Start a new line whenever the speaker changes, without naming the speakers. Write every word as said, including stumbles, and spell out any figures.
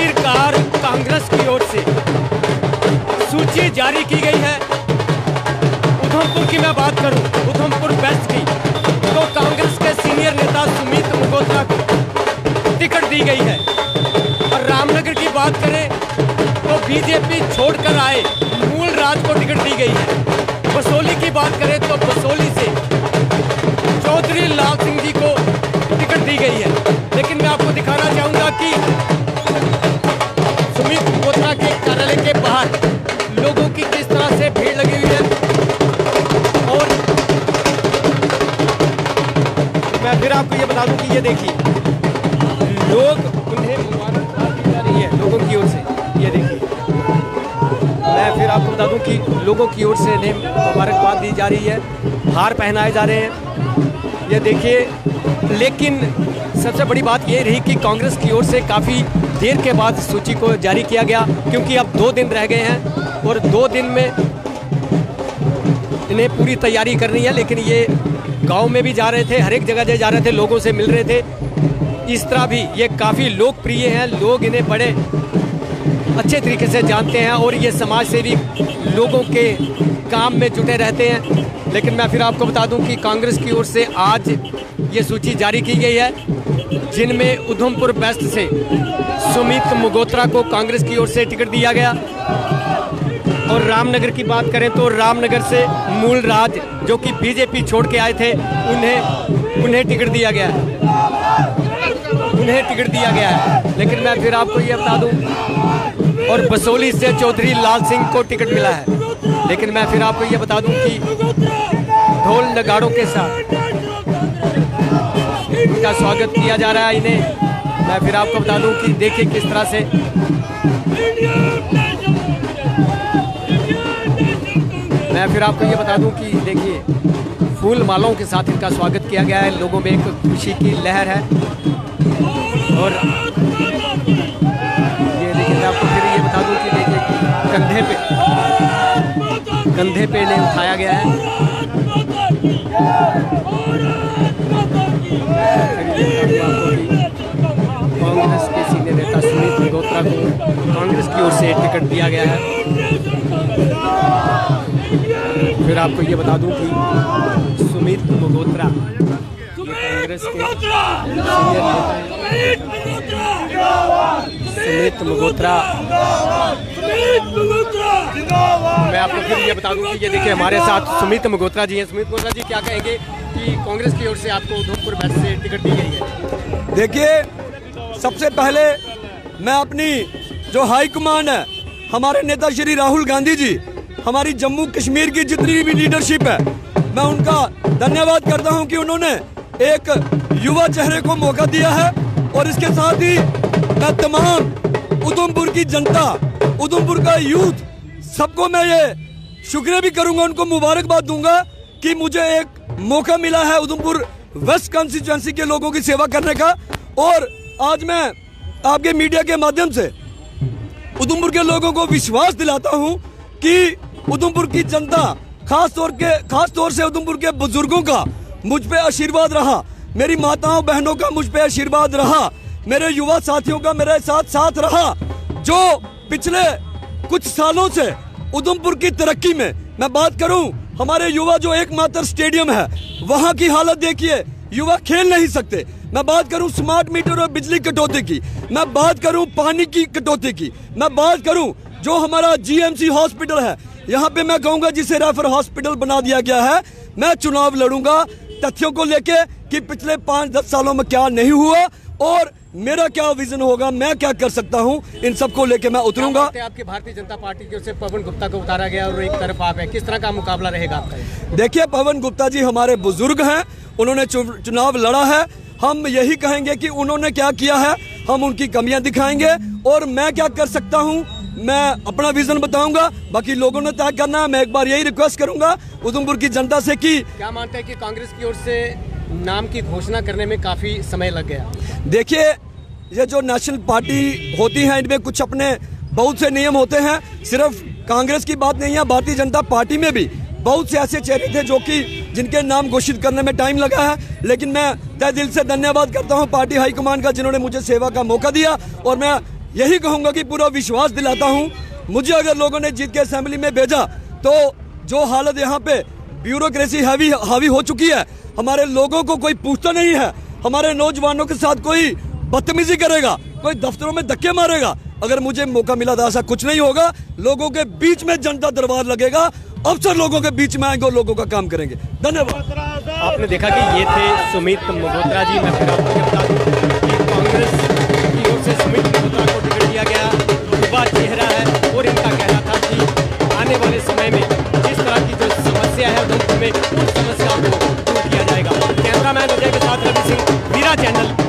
आखिरकार कांग्रेस की ओर से सूची जारी की गई है। उधमपुर की मैं बात करूं, उधमपुर वेस्ट की, तो कांग्रेस के सीनियर नेता सुमित मगोत्रा को टिकट दी गई है। और रामनगर की बात करें तो बीजेपी छोड़कर आए मूल राज को टिकट दी गई है। बसोली की बात करें तो बसोली से चौधरी लाल सिंह जी को टिकट दी गई है। लेकिन मैं आपको दिखाना चाहूंगा कि सुमित मगोत्रा के कार्यालय के बाहर लोगों की किस तरह से भीड़ लगी हुई है। और मैं फिर आपको ये बता दूं कि ये देखिए, लोग उन्हें मुबारकबाद दी जा रही है लोगों की ओर से। ये देखिए, मैं फिर आपको बता दूं कि लोगों की ओर से इन्हें मुबारकबाद दी जा रही है, हार पहनाए जा रहे हैं। ये देखिए, लेकिन सबसे बड़ी बात ये रही कि कांग्रेस की ओर से काफ़ी देर के बाद सूची को जारी किया गया, क्योंकि अब दो दिन रह गए हैं और दो दिन में इन्हें पूरी तैयारी करनी है। लेकिन ये गांव में भी जा रहे थे, हर एक जगह जा रहे थे, लोगों से मिल रहे थे। इस तरह भी ये काफ़ी लोकप्रिय हैं, लोग इन्हें बड़े अच्छे तरीके से जानते हैं और ये समाज सेवी लोगों के काम में जुटे रहते हैं। लेकिन मैं फिर आपको बता दूं कि कांग्रेस की ओर से आज ये सूची जारी की गई है, जिनमें उधमपुर वेस्ट से सुमित मगोत्रा को कांग्रेस की ओर से टिकट दिया गया। और रामनगर की बात करें तो रामनगर से मूल राज, जो कि बीजेपी छोड़ के आए थे, उन्हें उन्हें टिकट दिया गया है उन्हें टिकट दिया गया है। लेकिन मैं फिर आपको ये बता दूं, और बसोली से चौधरी लाल सिंह को टिकट मिला है। लेकिन मैं फिर आपको ये बता दूं कि ढोल नगाड़ों के साथ उनका स्वागत किया जा रहा है इन्हें। मैं फिर आपको बता दूं कि देखिए किस तरह से मैं फिर आपको ये बता दूं कि देखिए, फूल मालाओं के साथ इनका स्वागत किया गया है। लोगों में एक खुशी की लहर है। और ये देखिए, मैं आपको फिर ये बता दूं कि देखिए, कंधे पे कंधे पे इन्हें उठाया गया है। कांग्रेस के सीनियर नेता सुमित मगोत्रा को कांग्रेस की ओर से टिकट दिया गया है। फिर आपको ये बता दूं कि सुमित मगोत्रा कांग्रेस के सीनियर नेता सुमित मगोत्रा। मैं आपको फिर ये बता दूं कि ये देखिए, हमारे साथ सुमित मगोत्रा जी हैं। सुमित मगोत्रा जी, क्या कहेंगे कि कांग्रेस की ओर से आपको उधमपुर वेस्ट से टिकट दी गई है?
देखिए, सबसे पहले मैं अपनी जो हाई कमान है, हमारे नेता श्री राहुल गांधी जी, हमारी जम्मू कश्मीर की जितनी भी लीडरशिप है, मैं उनका धन्यवाद करता हूं कि उन्होंने एक युवा चेहरे को मौका दिया है। और इसके साथ ही मैं तमाम उधमपुर की जनता, उधमपुर का यूथ, सबको मैं ये शुक्रिया भी करूंगा, उनको मुबारकबाद दूंगा कि मुझे एक मौका मिला है उधमपुर वेस्ट कॉन्स्टिट्यूएंसी के लोगों की सेवा करने का। और आज मैं आपके मीडिया के माध्यम से उधमपुर के लोगों को विश्वास दिलाता हूं कि उधमपुर की जनता, खास तौर के खास तौर से उधमपुर के बुजुर्गों का मुझ पे आशीर्वाद रहा, मेरी माताओं बहनों का मुझ पे आशीर्वाद रहा, मेरे युवा साथियों का मेरे साथ साथ रहा, जो पिछले कुछ सालों से उधमपुर की तरक्की में मैं बात करूं, हमारे युवा जो एकमात्र स्टेडियम है, वहां की हालत देखिए, युवा खेल नहीं सकते। मैं बात करूं स्मार्ट मीटर और बिजली कटौती की, मैं बात करूं पानी की कटौती की, मैं बात करूं जो हमारा जीएमसी हॉस्पिटल है, यहाँ पे मैं कहूंगा जिसे रेफर हॉस्पिटल बना दिया गया है। मैं चुनाव लड़ूंगा तथ्यों को लेके कि पिछले पाँच दस सालों में क्या नहीं हुआ और मेरा क्या विजन होगा, मैं क्या कर सकता हूं, इन सब को लेके मैं उतरूंगा।
आपकी भारतीय जनता पार्टी की ओर से पवन गुप्ता को उतारा गया और एक तरफ आप है, किस तरह का मुकाबला रहेगा आपका?
देखिए, पवन गुप्ता जी हमारे बुजुर्ग हैं, उन्होंने चुनाव लड़ा है। हम यही कहेंगे कि उन्होंने क्या किया है, हम उनकी कमियां दिखाएंगे और मैं क्या कर सकता हूं, मैं अपना विजन बताऊंगा, बाकी लोगों ने तय करना है। मैं एक बार यही रिक्वेस्ट करूंगा उधमपुर की जनता से कि
क्या मानते हैं कि कांग्रेस की ओर से नाम की घोषणा करने में काफी समय लग गया?
देखिए, ये जो नेशनल पार्टी होती है, इनमें कुछ अपने बहुत से नियम होते हैं। सिर्फ कांग्रेस की बात नहीं है, भारतीय जनता पार्टी में भी बहुत से ऐसे चेहरे थे जो कि जिनके नाम घोषित करने में टाइम लगा है। लेकिन मैं तहे दिल से धन्यवाद करता हूं पार्टी हाईकमान का, जिन्होंने मुझे सेवा का मौका दिया। और मैं यही कहूंगा कि पूरा विश्वास दिलाता हूं, मुझे अगर लोगों ने जीत के असेंबली में भेजा तो जो हालत यहाँ पे ब्यूरोक्रेसी हावी हावी हो चुकी है, हमारे लोगों को कोई पूछता नहीं है, हमारे नौजवानों के साथ कोई बदतमीजी करेगा, कोई दफ्तरों में धक्के मारेगा। अगर मुझे मौका मिला तो ऐसा कुछ नहीं होगा। लोगों के बीच में जनता दरबार लगेगा, अफसर लोगों के बीच में आएंगे और लोगों का काम करेंगे। धन्यवाद।
आपने देखा कि ये थे सुमित मल्होत्रा जी। मैं फिर आपको बता दूं कि कांग्रेस की ओर से सुमित मल्होत्रा को टिकट दिया गया, युवा चेहरा है और इनका कहना था कि आने वाले समय में जिस तरह की जो समस्या है उधमपुर में, उन समस्याओं को दूर किया जाएगा। कैमरामैन अजय के साथ रवि सिंह, वीरा चैनल।